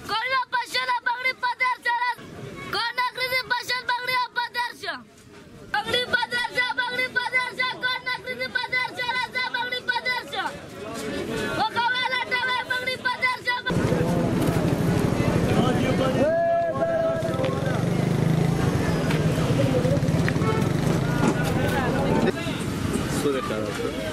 Kolla pashala bagri padarcha. Kona kridi pashal bagri padarcha. Bagri padarcha, bagri padarcha. Kona kridi padarcha, raza bagri padarcha. Okawala tawe bagri padarcha. Sube cara.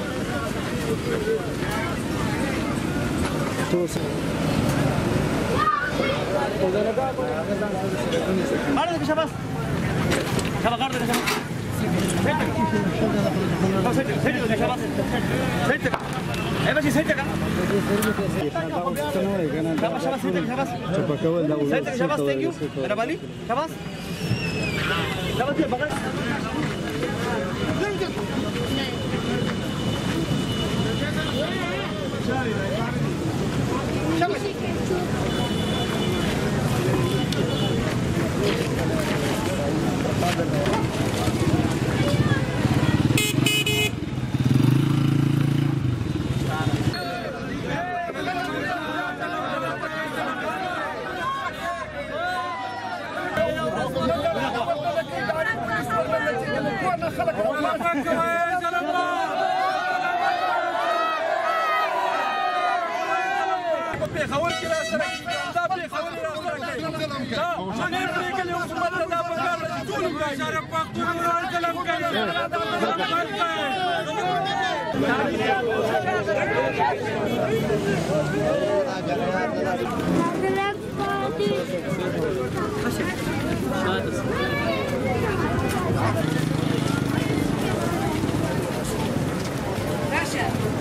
Guarda que شباب شباب guarda que شباب سيتك يا شباب سيتك ايه ماشي سيتك شباب شباب سيتك شباب سيتك شباب ثانك يو انا بالي شباب شباب يا بغل Russia.